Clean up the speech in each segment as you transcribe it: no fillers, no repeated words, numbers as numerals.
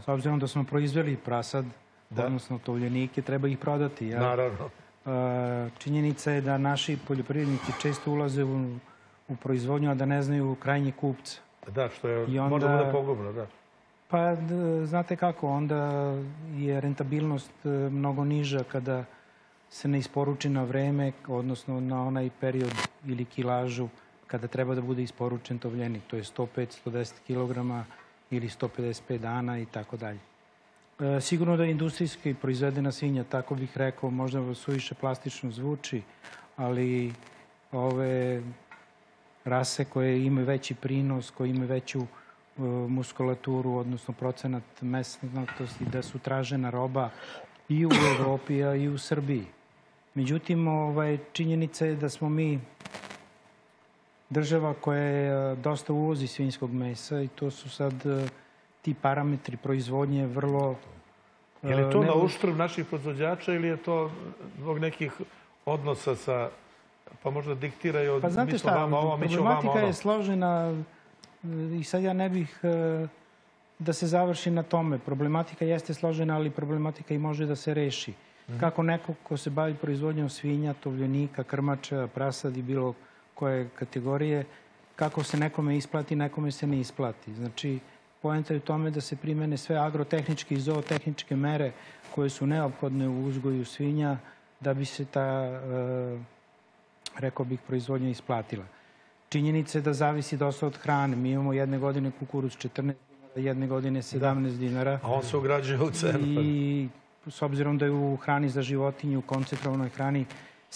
s obzirom da smo proizveli prasad, odnosno tovljenike, treba ih prodati. Naravno. Činjenica je da naši poljoprivrednici često ulaze u proizvodnju, a da ne znaju krajnji kupca. Da, što je možda bude pogubno, da. Pa, znate kako, onda je rentabilnost mnogo niža kada se ne isporuči na vreme, odnosno na onaj period ili kilažu kada treba da bude isporučen tovljenik. To je 105-110 kg ili 155 dana i tako dalje. Sigurno da je industrijski proizvedena svinja, tako bih rekao, možda suviše plastično zvuči, ali ove rase koje imaju veći prinos, koje imaju veću muskulaturu, odnosno procenat mesnatosti, da su tražena roba i u Evropi, a i u Srbiji. Međutim, činjenica je da smo mi država koja dosta uvozi svinjskog mesa i to su sad ti parametri proizvodnje vrlo... Je li to na uštrb naših proizvođača ili je to zbog nekih odnosa sa... Pa možda diktiraju, mi smo vama ovo, mi ćemo vama ono. Problematika je složena i sad ja ne bih da se završi na tome. Problematika jeste složena, ali problematika i može da se reši. Kako neko ko se bavi proizvodnjom svinja, tovljenika, krmača, prasad i bilo koje kategorije, kako se nekome isplati, nekome se ne isplati. Znači, poenta je u tome da se primene sve agrotehničke i zootehničke mere koje su neophodne u uzgoju svinja da bi se ta, rekao bih, proizvodnja isplatila. Činjenica je da zavisi dosta od hrane. Mi imamo jedne godine kukuruz 14 dinara, jedne godine 17 dinara. A on se ugrađuje u cenu. I s obzirom da je u hrani za životinje, u koncentrovanoj hrani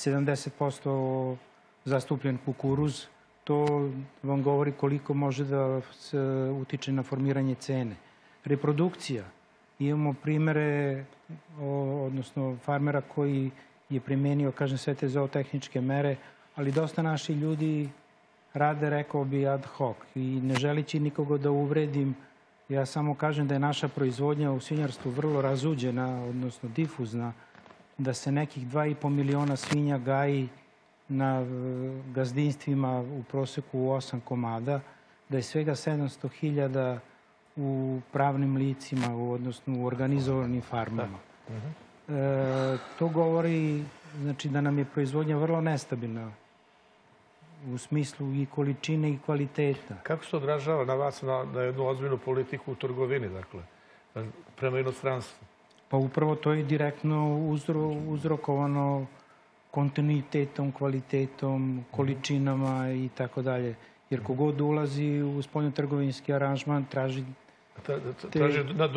70% zastupljen kukuruz, to vam govori koliko može da se utiče na formiranje cene. Reprodukcija. Imamo primere, odnosno farmera koji je primenio, kažem, sve te zootehničke mere, ali dosta naši ljudi rade, rekao bi, ad hoc. I ne želići nikoga da uvredim, ja samo kažem da je naša proizvodnja u svinjarstvu vrlo razuđena, odnosno difuzna, da se nekih 2,5 miliona svinja gaji na gazdinstvima u proseku 8 komada, da je svega 700.000 u pravnim licima, odnosno u organizovanim farmama. To govori da nam je proizvodnja vrlo nestabilna u smislu i količine i kvaliteta. Kako se odražava na vas na jednu ozbiljnu politiku u trgovini, dakle, prema inostranstvu? Pa upravo to je direktno uzrokovano kontinuitetom, kvalitetom, količinama i tako dalje. Jer kogod ulazi u spoljnotrgovinski aranžman traži